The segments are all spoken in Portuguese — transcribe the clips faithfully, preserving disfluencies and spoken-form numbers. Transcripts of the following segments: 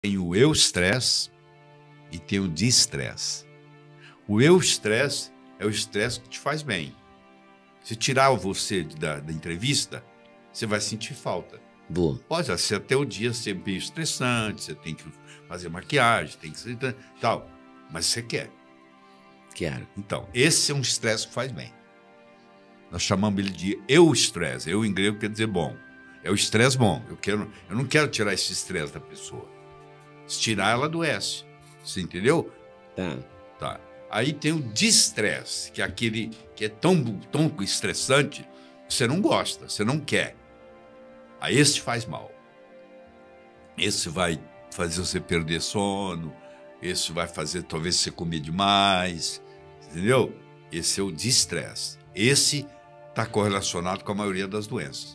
Tem o eustresse e tem o distresse. O eustresse é o estresse que te faz bem. Se tirar você da, da entrevista, você vai sentir falta. Boa. Pode ser até o dia ser meio estressante, você tem que fazer maquiagem, tem que ser tal, mas você quer. Quero. Então, esse é um estresse que faz bem. Nós chamamos ele de eustresse. Eu, em grego, quer dizer bom. É o estresse bom. Eu, quero, eu não quero tirar esse estresse da pessoa. Se tirar, ela adoece. Você entendeu? Tá. Tá. Aí tem o distresse, que é aquele que é tão, tão estressante que você não gosta, você não quer. Aí esse faz mal. Esse vai fazer você perder sono, esse vai fazer talvez você comer demais, entendeu? Esse é o distresse. Esse está correlacionado com a maioria das doenças.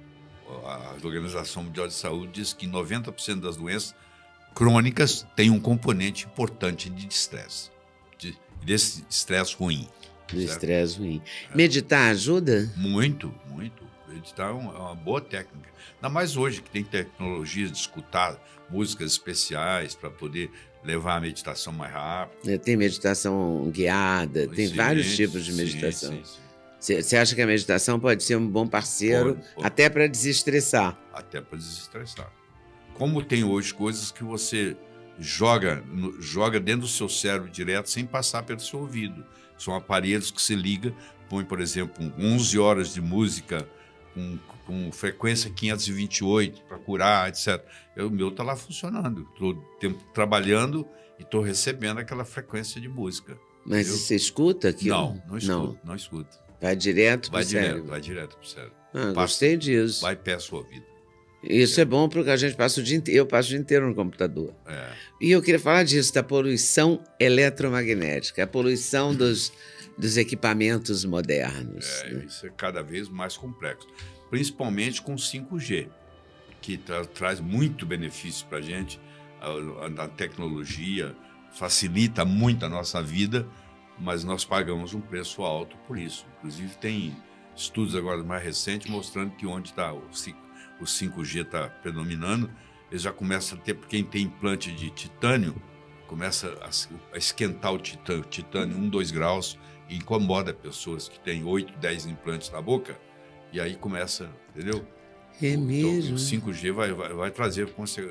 A Organização Mundial de Saúde diz que noventa por cento das doenças crônicas têm um componente importante de estresse, de, desse estresse ruim. Do estresse ruim. É. Meditar ajuda? Muito, muito. Meditar é uma, é uma boa técnica. Ainda mais hoje, que tem tecnologias de escutar músicas especiais para poder levar a meditação mais rápido. Tem meditação guiada, tem sim, vários tipos de meditação. Você acha que a meditação pode ser um bom parceiro pode, pode. até para desestressar? Até para desestressar. Como tem hoje coisas que você joga, joga dentro do seu cérebro direto sem passar pelo seu ouvido. São aparelhos que se liga, põe, por exemplo, onze horas de música com, com frequência quinhentos e vinte e oito para curar, etcétera. O meu está lá funcionando. Estou trabalhando e estou recebendo aquela frequência de música. Mas entendeu? Você escuta aquilo? Não, não escuto. Não, não escuto. Vai direto para o cérebro? Vai direto para o cérebro. Ah, gostei disso. Vai pé a sua vida. Isso é. é bom porque a gente passa o dia inteiro, eu passo o dia inteiro no computador. É. E eu queria falar disso, da poluição eletromagnética, a poluição dos, dos equipamentos modernos. É, né? Isso é cada vez mais complexo, principalmente com cinco G, que tra traz muito benefício para a gente, a, a tecnologia facilita muito a nossa vida, mas nós pagamos um preço alto por isso. Inclusive tem estudos agora mais recentes mostrando que onde está o cinco o cinco G está predominando, ele já começa a ter, porque quem tem implante de titânio, começa a, a esquentar o titânio, titânio um, dois graus, e incomoda pessoas que têm oito, dez implantes na boca, e aí começa, entendeu? É mesmo? Então, o cinco G vai, vai, vai trazer...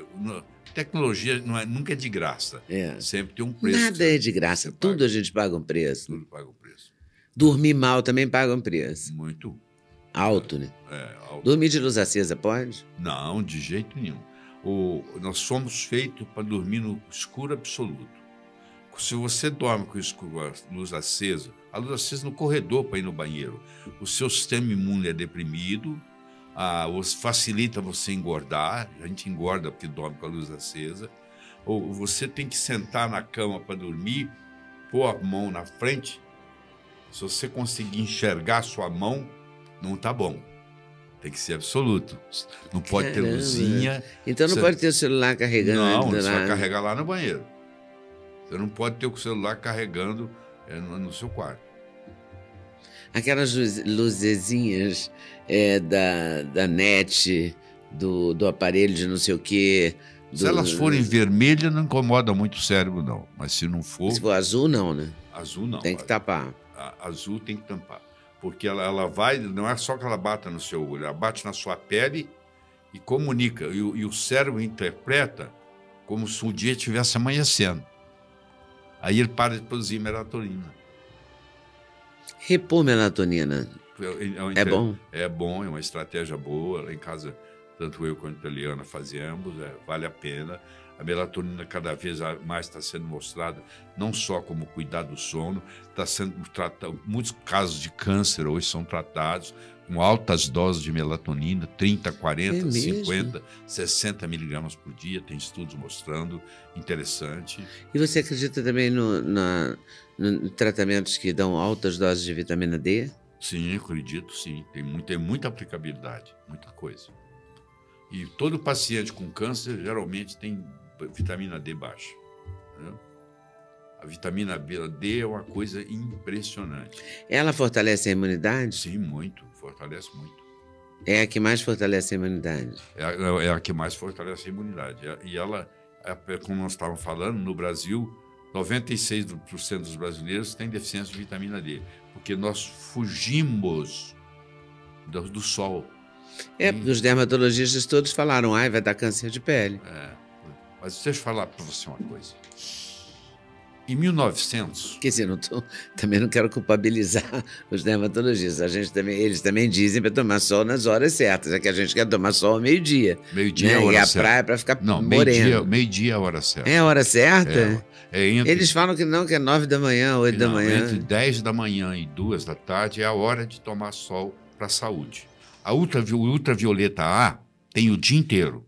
Tecnologia não é, nunca é de graça, é. Sempre tem um preço. Nada é de graça, tudo paga. A gente paga um preço. Tudo paga um preço. Dormir mal também paga um preço. Muito. Alto, né? É, alto. Dormir de luz acesa pode? Não, de jeito nenhum. O, nós somos feitos para dormir no escuro absoluto. Se você dorme com a luz acesa, a luz acesa no corredor para ir no banheiro, o seu sistema imune é deprimido, a, facilita você engordar, a gente engorda porque dorme com a luz acesa, ou você tem que sentar na cama para dormir, pôr a mão na frente, se você conseguir enxergar a sua mão, não tá bom. Tem que ser absoluto. Não pode Caramba. ter luzinha. Então não você... pode ter o celular carregando. Não, você vai carregar lá no banheiro. Você não pode ter o celular carregando é, no, no seu quarto. Aquelas luzezinhas é, da, da net, do, do aparelho de não sei o quê. Do... Se elas forem vermelhas, não incomoda muito o cérebro, não. Mas se não for... Se for azul, não, né? Azul, não. Tem que tapar. A, azul tem que tampar. Porque ela, ela vai, não é só que ela bata no seu olho, ela bate na sua pele e comunica. E, e o cérebro interpreta como se o dia estivesse amanhecendo. Aí ele para de produzir melatonina. Repor melatonina é, é, é bom? É bom, é uma estratégia boa. Lá em casa, tanto eu quanto a Eliana fazemos, é, vale a pena. A melatonina cada vez mais está sendo mostrada, não só como cuidar do sono, está sendo tratado, muitos casos de câncer hoje são tratados com altas doses de melatonina, trinta, quarenta, é cinquenta, sessenta miligramas por dia, tem estudos mostrando, interessante. E você acredita também no, na, no tratamentos que dão altas doses de vitamina D? Sim, acredito, sim. Tem, muito, tem muita aplicabilidade, muita coisa. E todo paciente com câncer geralmente tem vitamina D baixa. Entendeu? A vitamina D é uma coisa impressionante. Ela fortalece a imunidade? Sim, muito. Fortalece muito. É a que mais fortalece a imunidade? É a, é a que mais fortalece a imunidade. E ela, como nós estávamos falando, no Brasil, noventa e seis por cento dos brasileiros têm deficiência de vitamina D, porque nós fugimos do, do sol. É, porque os dermatologistas todos falaram, ai, vai dar câncer de pele. É, mas deixa eu falar para você uma coisa. Em mil e novecentos... Quer dizer, não tô, também não quero culpabilizar os dermatologistas. A gente também, eles também dizem para tomar sol nas horas certas. É que a gente quer tomar sol ao meio-dia. Meio-dia né? é a hora E a certa. praia para ficar não, moreno. Meio-dia meio é a hora certa. É a hora certa? É, é entre, eles falam que não, que é nove da manhã, oito da não, manhã. Entre dez da manhã e duas da tarde é a hora de tomar sol para a saúde. A ultravi ultravioleta A tem o dia inteiro.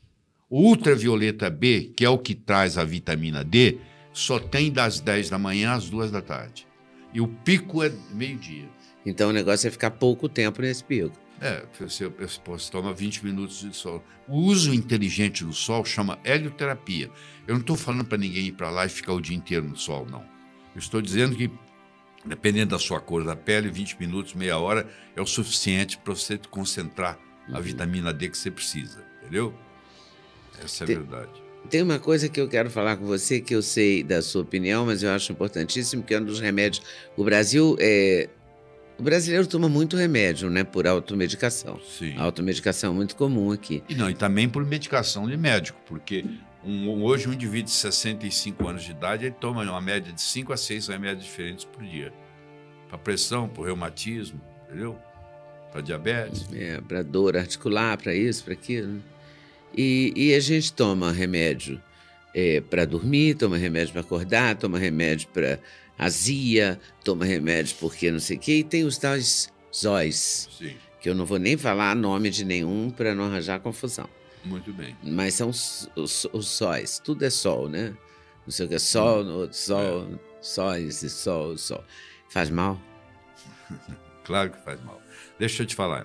O ultravioleta B, que é o que traz a vitamina D, só tem das dez da manhã às duas da tarde. E o pico é meio-dia. Então o negócio é ficar pouco tempo nesse pico. É, você, você toma vinte minutos de sol. O uso inteligente do sol chama helioterapia. Eu não estou falando para ninguém ir para lá e ficar o dia inteiro no sol, não. Eu estou dizendo que, dependendo da sua cor da pele, vinte minutos, meia hora é o suficiente para você concentrar a Uhum. vitamina D que você precisa, entendeu? Essa é a Tem- verdade. Tem uma coisa que eu quero falar com você, que eu sei da sua opinião, mas eu acho importantíssimo, que é um dos remédios. O Brasil, é... o brasileiro toma muito remédio, né, por automedicação. Sim. A automedicação é muito comum aqui. E, não, e também por medicação de médico, porque um, hoje um indivíduo de sessenta e cinco anos de idade, ele toma uma média de cinco a seis remédios diferentes por dia. Para pressão, para reumatismo, entendeu? Para diabetes. É, para dor articular, para isso, para aquilo. E, e a gente toma remédio é, para dormir, toma remédio para acordar, toma remédio para azia, toma remédio porque não sei o quê, e tem os tais zóis, Sim, que eu não vou nem falar nome de nenhum para não arranjar confusão. muito bem. Mas são os, os, os sóis, tudo é sol, né? Não sei o que é sol, no outro sol, É. sóis e sol, sol. Faz mal? Claro que faz mal. Deixa eu te falar.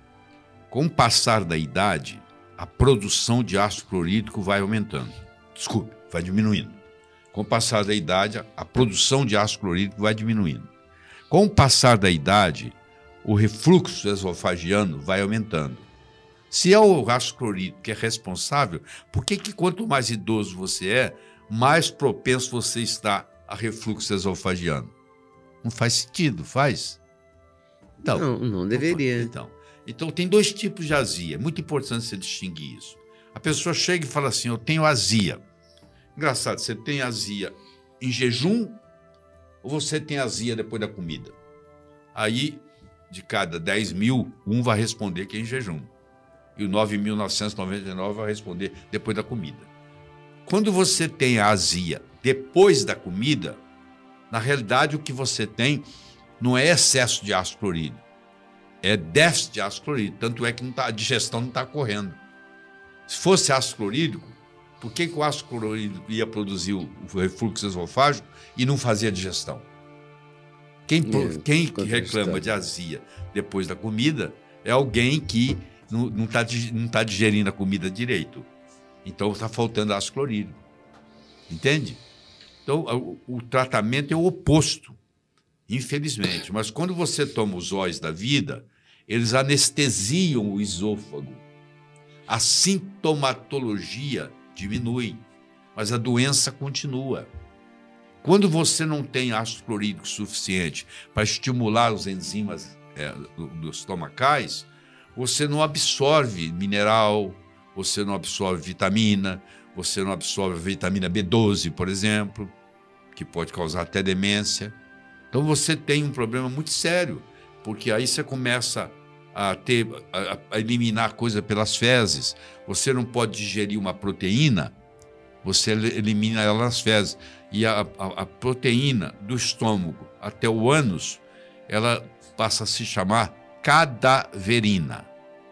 Com o passar da idade, a produção de ácido clorídrico vai aumentando. Desculpe, vai diminuindo. Com o passar da idade, a produção de ácido clorídrico vai diminuindo. Com o passar da idade, o refluxo esofágico vai aumentando. Se é o ácido clorídrico que é responsável, por que que quanto mais idoso você é, mais propenso você está a refluxo esofágico? Não faz sentido, faz? Então, Não, não deveria. Então, então, tem dois tipos de azia. É muito importante você distinguir isso. A pessoa chega e fala assim, eu tenho azia. Engraçado, você tem azia em jejum ou você tem azia depois da comida? Aí, de cada dez mil, um vai responder que é em jejum. E o nove mil novecentos e noventa e nove vai responder depois da comida. Quando você tem a azia depois da comida, na realidade o que você tem não é excesso de ácido clorídrico, é déficit de ácido clorídrico, tanto é que não tá, a digestão não está correndo. Se fosse ácido clorídrico, por que, que o ácido clorídrico ia produzir o, o refluxo esofágico e não fazia digestão? Quem, É, quem contestado. reclama de azia depois da comida é alguém que não está não tá digerindo a comida direito. Então está faltando ácido clorídrico. Entende? Então o, o tratamento é o oposto. Infelizmente, mas quando você toma os óleos da vida, eles anestesiam o esôfago. A sintomatologia diminui, mas a doença continua. Quando você não tem ácido clorídrico suficiente para estimular os enzimas é, dos estomacais, você não absorve mineral, você não absorve vitamina, você não absorve vitamina B doze, por exemplo, que pode causar até demência. Então você tem um problema muito sério, porque aí você começa a, ter, a, a eliminar coisa pelas fezes. Você não pode digerir uma proteína, você elimina ela nas fezes. E a, a, a proteína do estômago até o ânus, ela passa a se chamar cadaverina.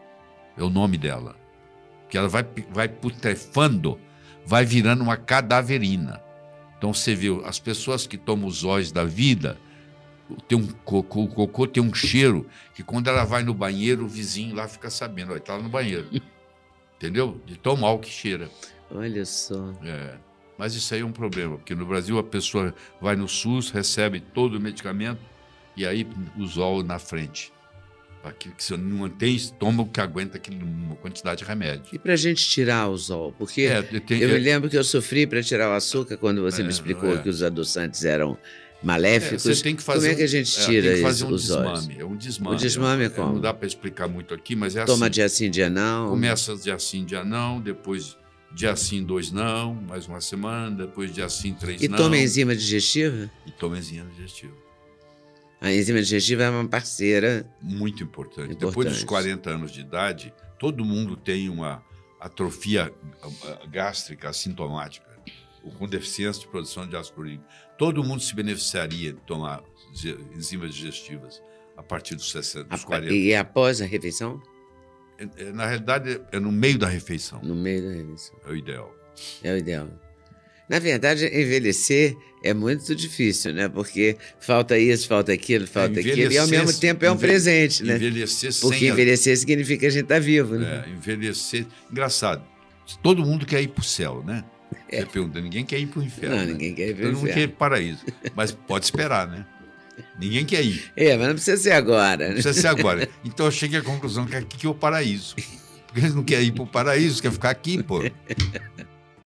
É o nome dela. Que ela vai, vai putrefando, vai virando uma cadaverina. Então você vê, as pessoas que tomam os óleos da vida, tem um cocô, o cocô tem um cheiro que quando ela vai no banheiro, o vizinho lá fica sabendo, olha, está lá no banheiro. Entendeu? De tão mal que cheira. Olha só. É, mas isso aí é um problema, porque no Brasil a pessoa vai no SUS, recebe todo o medicamento e aí os óleos na frente, Aquilo que você não tem estômago que aguenta aquilo, uma quantidade de remédio. E para a gente tirar o zol? Porque É, tem- eu me é- lembro que eu sofri para tirar o açúcar quando você me É, explicou é. que os adoçantes eram É, maléficos. você tem que fazer Como é que a um- gente é, tira tem que fazer isso, um os óleos? desmame. É um desmame. O desmame é É, como? Não dá para explicar muito aqui, mas é Toma assim. dia sim, dia não? Começa dia sim, dia não, depois dia sim, dois não, mais uma semana, depois dia sim, três E não. toma enzima digestiva? E toma enzima digestiva. A enzima digestiva é uma parceira. Muito importante. Importante. Depois dos quarenta anos de idade, todo mundo tem uma atrofia ah, gástrica assintomática, ou com deficiência de produção de ácido clorídrico. Todo mundo se beneficiaria de tomar ze- enzimas digestivas a partir dos, sessenta, dos quarenta. E é após a refeição? É- é, Na realidade, é no meio da refeição. No meio da refeição. É o ideal. É o ideal. Na verdade, envelhecer é muito difícil, né? Porque falta isso, falta aquilo, falta aquilo. E ao mesmo Envelhecer- tempo é um enve- presente, né? Envelhecer Porque sem... a- envelhecer significa que a gente está vivo, né? É, envelhecer... Engraçado. Todo mundo quer ir para o céu, né? É. Você pergunta, ninguém quer ir para o inferno. Não, né? ninguém quer ir pro Todo mundo quer ir inferno. para o paraíso. Mas pode esperar, né? Ninguém quer ir. É, mas não precisa ser agora, Não né? precisa ser agora. Então eu cheguei à conclusão que aqui que é o paraíso. Porque eles não querem ir para o paraíso, querem ficar aqui, pô.